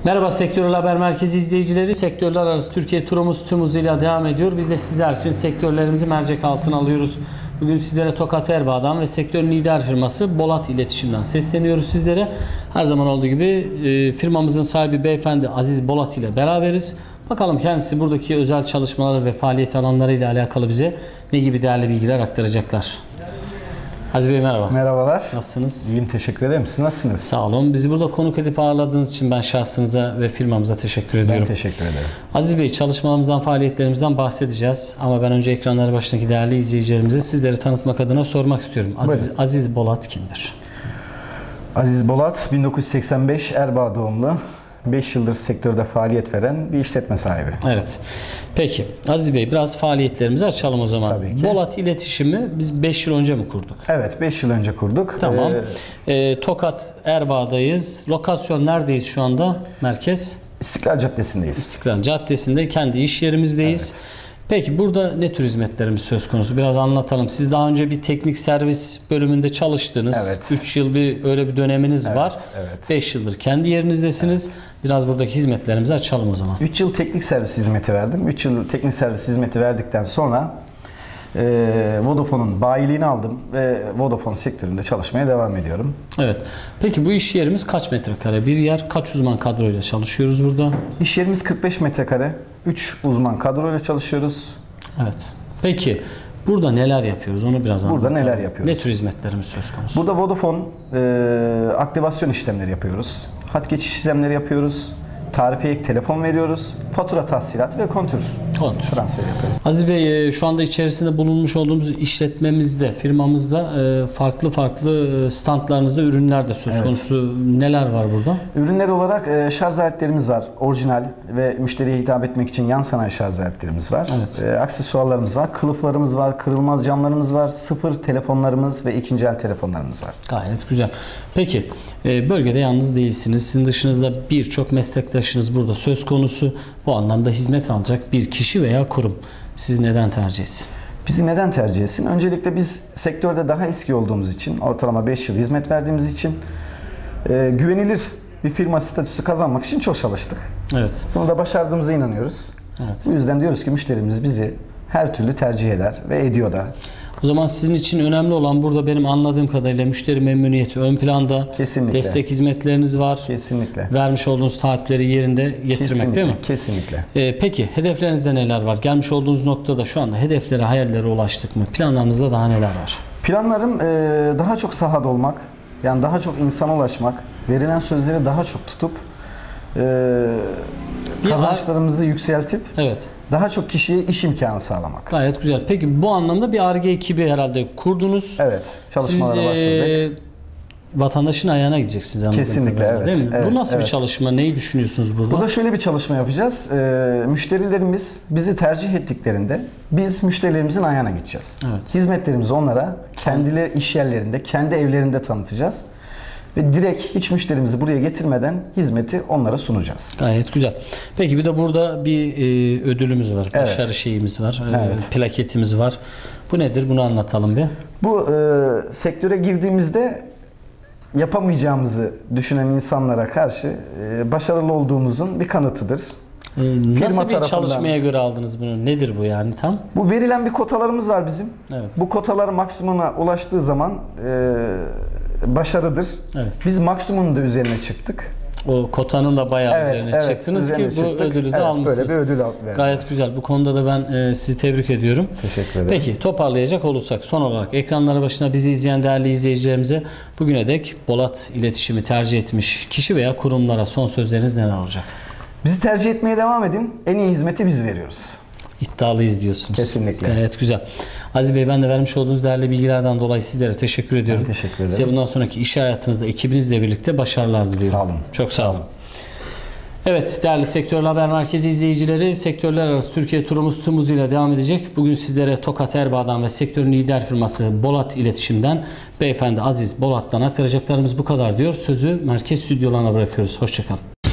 Merhaba Sektörel Haber Merkezi izleyicileri. Sektörler arası Türkiye turumuz tüm hızıyla devam ediyor. Biz de sizler için sektörlerimizi mercek altına alıyoruz. Bugün sizlere Tokat Erbaa'dan ve sektörün lider firması Bolat İletişim'den sesleniyoruz sizlere. Her zaman olduğu gibi firmamızın sahibi beyefendi Aziz Bolat ile beraberiz. Bakalım kendisi buradaki özel çalışmaları ve faaliyet alanları ile alakalı bize ne gibi değerli bilgiler aktaracaklar. Aziz Bey merhaba. Merhabalar. Nasılsınız? İyiyim, teşekkür ederim. Siz nasılsınız? Sağ olun. Bizi burada konuk edip ağırladığınız için ben şahsınıza ve firmamıza teşekkür ediyorum. Ben teşekkür ederim. Aziz Bey, çalışmalarımızdan, faaliyetlerimizden bahsedeceğiz. Ama ben önce ekranları başındaki değerli izleyicilerimize sizleri tanıtmak adına sormak istiyorum. Aziz Bolat kimdir? Aziz Bolat, 1985 Erbaa doğumlu. 5 yıldır sektörde faaliyet veren bir işletme sahibi. Evet. Peki. Aziz Bey, biraz faaliyetlerimizi açalım o zaman. Tabii ki. Bolat İletişim'i biz 5 yıl önce mi kurduk? Evet, 5 yıl önce kurduk. Tamam. Tokat Erbaa'dayız. Lokasyon neredeyiz şu anda? Merkez? İstiklal Caddesi'ndeyiz. İstiklal Caddesi'nde kendi iş yerimizdeyiz. Evet. Peki burada ne tür hizmetlerimiz söz konusu? Biraz anlatalım. Siz daha önce bir teknik servis bölümünde çalıştınız. Evet. 3 yıl öyle bir döneminiz var. Evet. 5 yıldır kendi yerinizdesiniz. Evet. Biraz buradaki hizmetlerimizi açalım o zaman. 3 yıl teknik servis hizmeti verdim. 3 yıl teknik servis hizmeti verdikten sonra Vodafone'un bayiliğini aldım ve Vodafone sektöründe çalışmaya devam ediyorum. Evet. Peki bu iş yerimiz kaç metrekare bir yer? Kaç uzman kadroyla çalışıyoruz burada? İş yerimiz 45 metrekare. 3 uzman kadroyla çalışıyoruz. Evet. Peki burada neler yapıyoruz? Onu biraz anlatalım. Burada neler yapıyoruz? Ne tür hizmetlerimiz söz konusu? Burada Vodafone aktivasyon işlemleri yapıyoruz. Hat geçiş işlemleri yapıyoruz. Tarife ek telefon veriyoruz. Fatura tahsilat ve kontür transferi yapıyoruz. Aziz Bey, şu anda içerisinde bulunmuş olduğumuz işletmemizde, firmamızda farklı standlarınızda ürünler de söz konusu. Neler var burada? Ürünler olarak şarj aletlerimiz var. Orijinal ve müşteriye hitap etmek için yan sanayi şarj aletlerimiz var. Evet. Aksesuarlarımız var. Kılıflarımız var. Kırılmaz camlarımız var. Sıfır telefonlarımız ve ikinci el telefonlarımız var. Gayet güzel. Peki bölgede yalnız değilsiniz. Sizin dışınızda birçok meslektaşınız burada söz konusu. Bu anlamda hizmet alacak bir kişi veya kurum. Siz neden tercih etsin? Bizi neden tercih etsin? Öncelikle biz sektörde daha eski olduğumuz için, ortalama 5 yıl hizmet verdiğimiz için güvenilir bir firma statüsü kazanmak için çok çalıştık. Evet. Bunu da başardığımıza inanıyoruz. Evet. Bu yüzden diyoruz ki müşterimiz bizi her türlü tercih eder ve ediyor da. O zaman sizin için önemli olan burada benim anladığım kadarıyla müşteri memnuniyeti ön planda. Kesinlikle. Destek hizmetleriniz var. Kesinlikle. Vermiş olduğunuz taahhütleri yerinde getirmek. Kesinlikle. Değil mi? Kesinlikle. Peki hedeflerinizde neler var? Gelmiş olduğunuz noktada şu anda hedeflere, hayallere ulaştık mı? Planlarınızda daha neler var? Planlarım daha çok sahada olmak, yani daha çok insana ulaşmak, verilen sözleri daha çok tutup kazançlarımızı yükseltip daha çok kişiye iş imkanı sağlamak. Gayet güzel. Peki bu anlamda bir Ar-Ge ekibi herhalde kurdunuz. Evet. Çalışmalara başladık. Vatandaşın ayağına gideceksiniz. Kesinlikle evet. Değil mi? Evet, bu nasıl bir çalışma? Neyi düşünüyorsunuz burada? Burada şöyle bir çalışma yapacağız. Müşterilerimiz bizi tercih ettiklerinde biz müşterilerimizin ayağına gideceğiz. Evet. Hizmetlerimizi onlara kendileri iş yerlerinde, kendi evlerinde tanıtacağız. Ve direkt hiç müşterimizi buraya getirmeden hizmeti onlara sunacağız. Gayet güzel. Peki bir de burada bir ödülümüz var. Başarı şeyimiz var. Plaketimiz var. Bu nedir? Bunu anlatalım bir. Bu sektöre girdiğimizde yapamayacağımızı düşünen insanlara karşı başarılı olduğumuzun bir kanıtıdır. Nasıl bir çalışmaya göre aldınız bunu? Nedir bu yani tam? Bu verilen bir kotalarımız var bizim. Evet. Bu kotalar maksimuma ulaştığı zaman başarıdır. Evet. Biz maksimum da üzerine çıktık. O kotanın da bayağı üzerine çıktınız ki bu ödülü de almışsınız. Böyle bir ödül Gayet güzel. Bu konuda da ben sizi tebrik ediyorum. Teşekkür ederim. Peki toparlayacak olursak son olarak ekranları başına bizi izleyen değerli izleyicilerimize bugüne dek Bolat İletişimi tercih etmiş kişi veya kurumlara son sözleriniz neler olacak? Bizi tercih etmeye devam edin. En iyi hizmeti biz veriyoruz. İddialıyız diyorsunuz. Kesinlikle. Gayet güzel. Aziz Bey, ben de vermiş olduğunuz değerli bilgilerden dolayı sizlere teşekkür ediyorum. Ben teşekkür ederim. Size bundan sonraki iş hayatınızda ekibinizle birlikte başarılar diliyorum. Sağ olun. Çok sağ olun. Evet değerli Sektörel Haber Merkezi izleyicileri, sektörler arası Türkiye turumuz tüm hızıyla devam edecek. Bugün sizlere Tokat Erbaa'dan ve sektörün lider firması Bolat İletişim'den beyefendi Aziz Bolat'tan aktaracaklarımız bu kadar diyor. Sözü merkez stüdyolarına bırakıyoruz. Hoşçakalın.